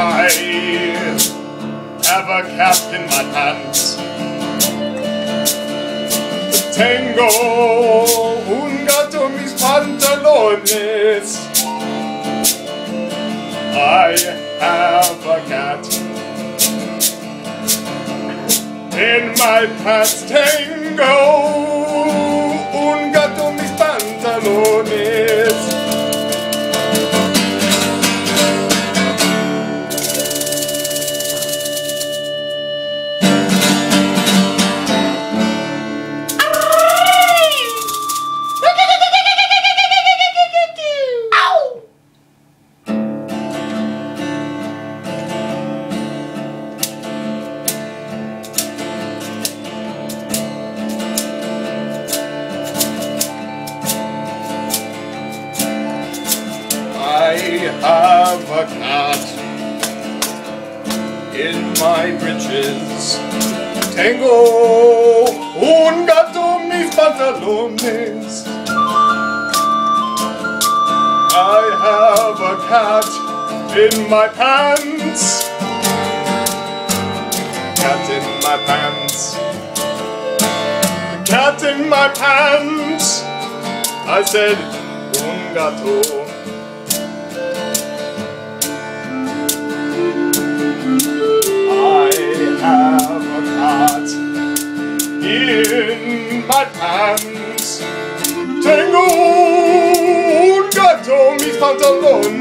I have a cat in my pants. Tengo un gato en mis pantalones. I have a cat in my pants. Tengo un gato en mis pantalones. I have a cat in my britches. Tengo un gato en mis pantalones. I have a cat in my pants. Cat in my pants. Cat in my pants. I said un gato. Have a cat in my pants. Tengo un gato en mis pantalones.